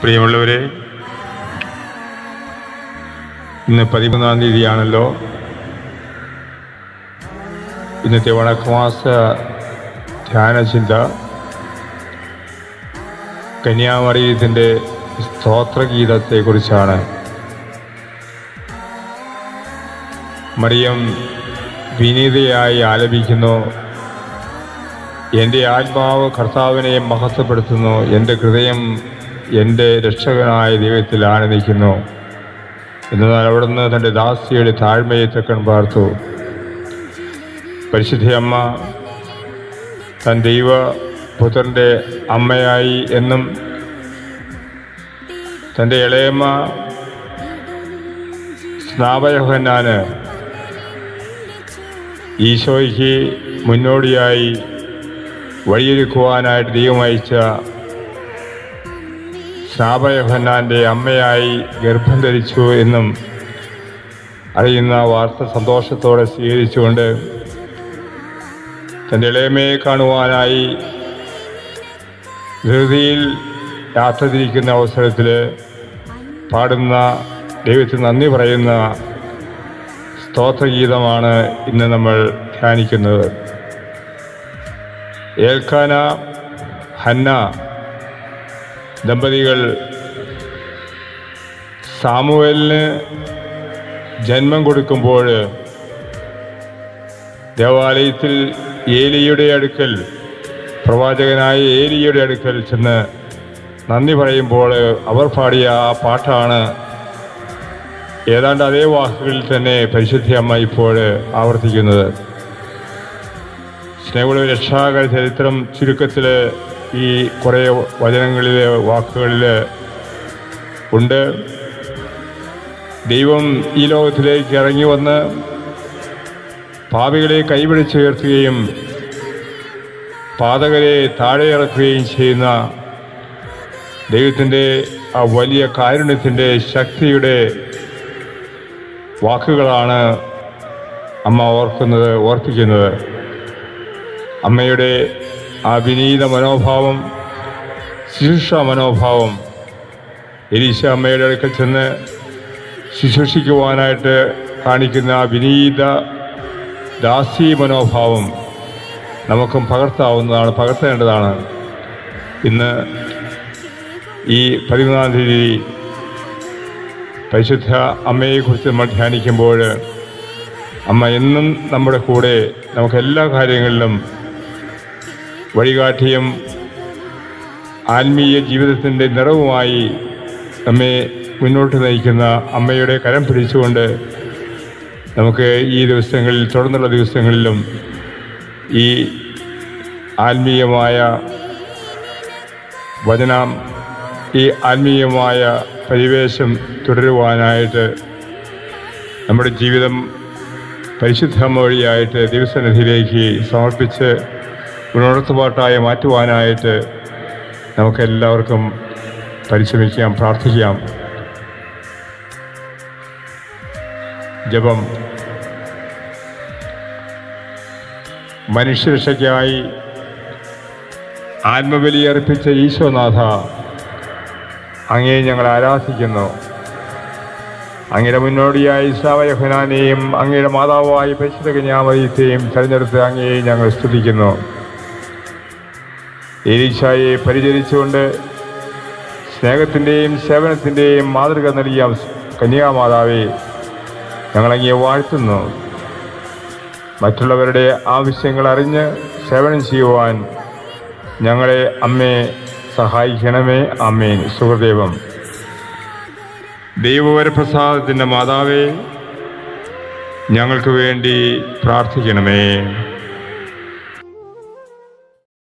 പ്രിയമുള്ളവരെ, ഇന്ന് 13-ാം തീയതിയാണല്ലോ. ഇന്നത്തെ വണക്കമാസ ധ്യാനചിന്ത കന്യാമറിയത്തിൻ്റെ സ്തോത്രഗീതത്തെക്കുറിച്ചാണ്. മറിയം വിനീതയായി ആലപിക്കുന്നു, എൻ്റെ ആത്മാവ് കർത്താവിനെ മഹത്വപ്പെടുത്തുന്നു, എൻ്റെ ഹൃദയം എൻ്റെ രക്ഷകനായ ദൈവത്തിൽ ആനന്ദിക്കുന്നു. എന്നാൽ അവിടുന്ന് തൻ്റെ ദാസിയുടെ താഴ്മയെ തക്കൺ പാർത്തു. പരിശുദ്ധയമ്മ തൻ ദൈവപുത്രൻ്റെ അമ്മയായി എന്നും തൻ്റെ ഇളയമ്മ സ്നാപയോഹന്നാന് ഈശോയ്ക്ക് മുന്നോടിയായി വഴിയൊരുക്കുവാനായിട്ട് ദൈവം അയച്ച സ്നാപയോഹന്നാൻ്റെ അമ്മയായി ഗർഭം ധരിച്ചു എന്നും അറിയുന്ന വാർത്ത സന്തോഷത്തോടെ സ്വീകരിച്ചുകൊണ്ട് തൻ്റെ ഇളയമയെ കാണുവാനായി ധൃതിയിൽ യാത്ര തിരിക്കുന്ന അവസരത്തിൽ പാടുന്ന, ദൈവത്തിന് നന്ദി പറയുന്ന സ്തോത്രഗീതമാണ് ഇന്ന് നമ്മൾ ധ്യാനിക്കുന്നത്. ഏൽക്കാന ഹന്ന ദമ്പതികൾ സാമുവേലിന് ജന്മം കൊടുക്കുമ്പോൾ ദേവാലയത്തിൽ ഏലിയുടെ അടുക്കൽ, പ്രവാചകനായ ഏലിയുടെ അടുക്കൽ ചെന്ന് നന്ദി പറയുമ്പോൾ അവർ പാടിയ ആ പാട്ടാണ്. ഏതാണ്ട് അതേ വാക്കുകളിൽ തന്നെ പരിശുദ്ധയമ്മ ഇപ്പോൾ ആവർത്തിക്കുന്നത്. സ്നേഹമുള്ള രക്ഷാകര ചരിത്രം ചുരുക്കത്തിൽ ഈ കുറേ വചനങ്ങളിൽ, വാക്കുകളിൽ ഉണ്ട്. ദൈവം ഈ ലോകത്തിലേക്ക് ഇറങ്ങി വന്ന് പാപികളെ കൈപിടിച്ചുയർത്തുകയും പാതകരെ താഴെ ഇറക്കുകയും ചെയ്യുന്ന ദൈവത്തിൻ്റെ ആ വലിയ കാരുണ്യത്തിൻ്റെ ശക്തിയുടെ വാക്കുകളാണ് അമ്മ ഓർപ്പിക്കുന്നത്. അമ്മയുടെ ആ വിനീത മനോഭാവം, ശുശ്രൂഷ മനോഭാവം, എലീശ അമ്മയുടെ അടുക്കൽ ചെന്ന് ശുശ്രൂഷിക്കുവാനായിട്ട് കാണിക്കുന്ന ആ വിനീത ദാസി മനോഭാവം നമുക്കും പകർത്തേണ്ടതാണ്. ഇന്ന് ഈ 13-ാം തീയതി പരിശുദ്ധ അമ്മയെക്കുറിച്ച് നമ്മൾ ധ്യാനിക്കുമ്പോൾ അമ്മ എന്നും നമ്മുടെ കൂടെ, നമുക്കെല്ലാ കാര്യങ്ങളിലും വഴികാട്ടിയും ആത്മീയ ജീവിതത്തിൻ്റെ നിറവുമായി നമ്മെ മുന്നോട്ട് നയിക്കുന്ന അമ്മയുടെ കരം പിടിച്ചുകൊണ്ട് നമുക്ക് ഈ ദിവസങ്ങളിൽ, തുടർന്നുള്ള ദിവസങ്ങളിലും ഈ ആത്മീയമായ വചനം, ഈ ആത്മീയമായ പരിവേശം തുടരുവാനായിട്ട് നമ്മുടെ ജീവിതം പരിശുദ്ധമ്മ വഴിയായിട്ട് ദൈവസന്നിധിയിലേക്ക് സമർപ്പിച്ച് ഉണർത്തുപാട്ടായി മാറ്റുവാനായിട്ട് നമുക്കെല്ലാവർക്കും പരിശ്രമിക്കാം, പ്രാർത്ഥിക്കാം. ജപം. മനുഷ്യരക്ഷയ്ക്കായി ആത്മബലിയർപ്പിച്ച ഈശോനാഥ, അങ്ങയെ ഞങ്ങൾ ആരാധിക്കുന്നു. അങ്ങയുടെ മുന്നോടിയായി സ്നാപയോഹന്നാനെയും അങ്ങയുടെ മാതാവായി പരിശുദ്ധ കന്യാമറിയത്തെയും തിരഞ്ഞെടുത്ത് അങ്ങയെ ഞങ്ങൾ സ്തുതിക്കുന്നു. എലീശായെ പരിചരിച്ചുകൊണ്ട് സ്നേഹത്തിൻ്റെയും സേവനത്തിൻ്റെയും മാതൃക നൽകിയ കന്യാമാതാവെ, ഞങ്ങളങ്ങയെ വാഴ്ത്തുന്നു. മറ്റുള്ളവരുടെ ആവശ്യങ്ങൾ അറിഞ്ഞ് സേവനം ചെയ്യുവാൻ ഞങ്ങളെ അമ്മേ സഹായിക്കണമേ. ആമേൻ. സുഹൃദേവം. ദൈവവരപ്രസാദത്തിൻ്റെ മാതാവേ, ഞങ്ങൾക്ക് വേണ്ടി പ്രാർത്ഥിക്കണമേ.